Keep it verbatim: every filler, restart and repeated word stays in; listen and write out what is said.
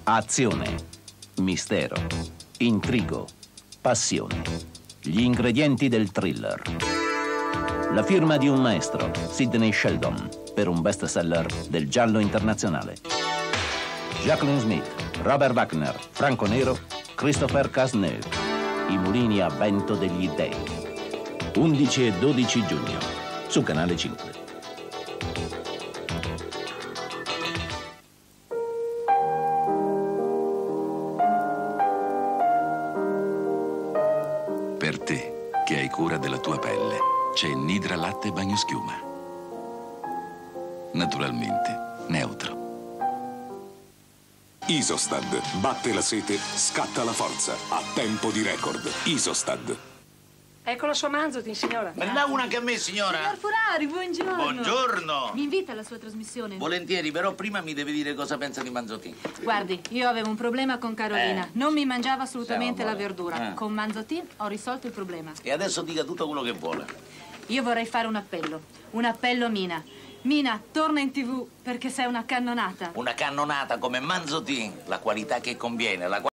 Azione, mistero, intrigo, passione. Gli ingredienti del thriller. La firma di un maestro, Sidney Sheldon, per un bestseller del giallo internazionale. Jacqueline Smith, Robert Wagner, Franco Nero, Christopher Cazeneuve. I mulini a vento degli dei. undici e dodici giugno, su Canale cinque. Per te, che hai cura della tua pelle, c'è Nidra Latte Bagnoschiuma. Naturalmente neutro. Isostad. Batte la sete, scatta la forza. A tempo di record. Isostad. Ecco la sua Manzotin, signora. Me ne dà una anche a me, signora? Signor Furari, buongiorno. Buongiorno. Mi invita alla sua trasmissione? Volentieri, però prima mi deve dire cosa pensa di Manzotin. Guardi, io avevo un problema con Carolina. Eh. Non mi mangiava assolutamente Siamo la verdura. eh. Con Manzotin ho risolto il problema. E adesso dica tutto quello che vuole. Io vorrei fare un appello. Un appello, Mina. Mina, torna in tivù perché sei una cannonata. Una cannonata come Manzotin, la qualità che conviene, la